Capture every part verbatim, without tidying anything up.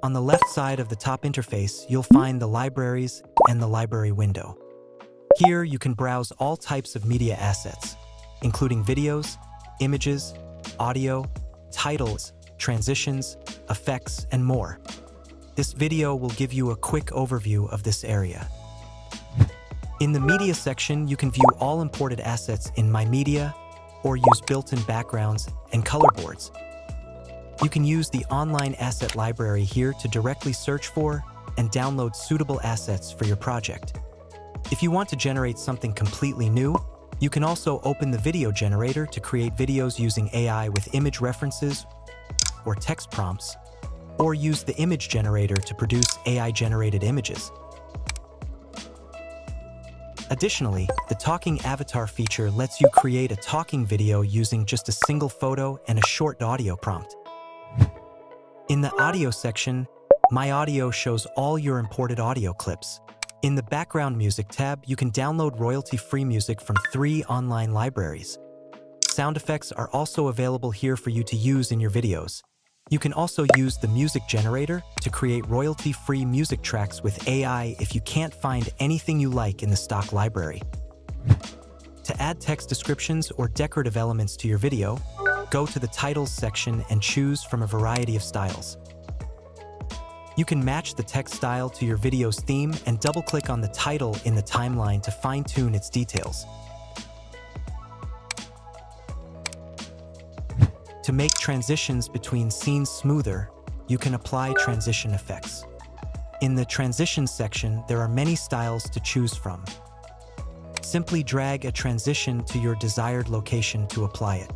On the left side of the top interface, you'll find the libraries and the library window. Here, you can browse all types of media assets, including videos, images, audio, titles, transitions, effects, and more. This video will give you a quick overview of this area. In the media section, you can view all imported assets in My Media or use built-in backgrounds and color boards. You can use the online asset library here to directly search for and download suitable assets for your project. If you want to generate something completely new, you can also open the video generator to create videos using A I with image references or text prompts, or use the image generator to produce A I-generated images. Additionally, the Talking Avatar feature lets you create a talking video using just a single photo and a short audio prompt. In the audio section, My Audio shows all your imported audio clips. In the Background Music tab, you can download royalty-free music from three online libraries. Sound effects are also available here for you to use in your videos. You can also use the music generator to create royalty-free music tracks with A I if you can't find anything you like in the stock library. To add text descriptions or decorative elements to your video, go to the Titles section and choose from a variety of styles. You can match the text style to your video's theme and double-click on the title in the timeline to fine-tune its details. To make transitions between scenes smoother, you can apply transition effects. In the Transitions section, there are many styles to choose from. Simply drag a transition to your desired location to apply it.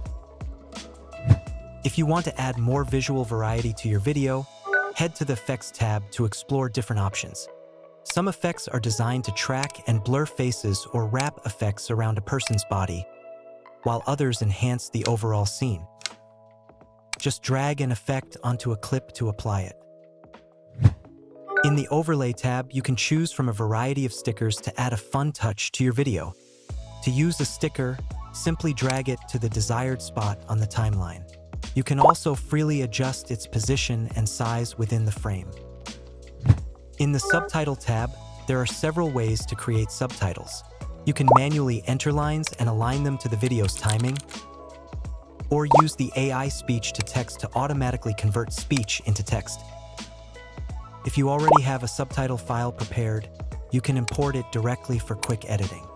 If you want to add more visual variety to your video, head to the Effects tab to explore different options. Some effects are designed to track and blur faces or wrap effects around a person's body, while others enhance the overall scene. Just drag an effect onto a clip to apply it. In the Overlay tab, you can choose from a variety of stickers to add a fun touch to your video. To use a sticker, simply drag it to the desired spot on the timeline. You can also freely adjust its position and size within the frame. In the Subtitle tab, there are several ways to create subtitles. You can manually enter lines and align them to the video's timing, or use the A I speech-to-text to automatically convert speech into text. If you already have a subtitle file prepared, you can import it directly for quick editing.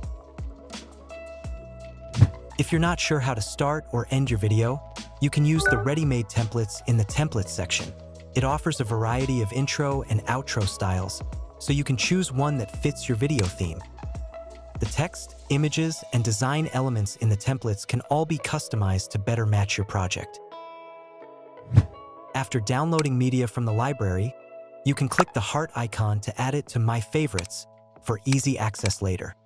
If you're not sure how to start or end your video, you can use the ready-made templates in the Templates section. It offers a variety of intro and outro styles, so you can choose one that fits your video theme. The text, images, and design elements in the templates can all be customized to better match your project. After downloading media from the library, you can click the heart icon to add it to My Favorites for easy access later.